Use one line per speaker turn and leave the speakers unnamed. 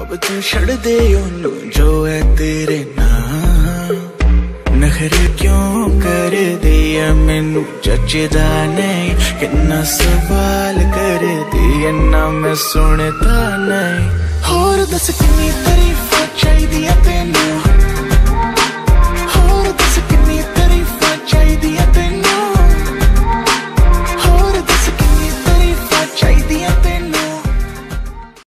अब तू छड़ दे ओनू जो है तेरे नाम। नखरे क्यों कर दिया मैनू जचदा नहीं, किन्ना सवाल कर दिया ना मैं सुनता नहीं। होर दस किन्नी तारीफ चाहिदी है तेनू।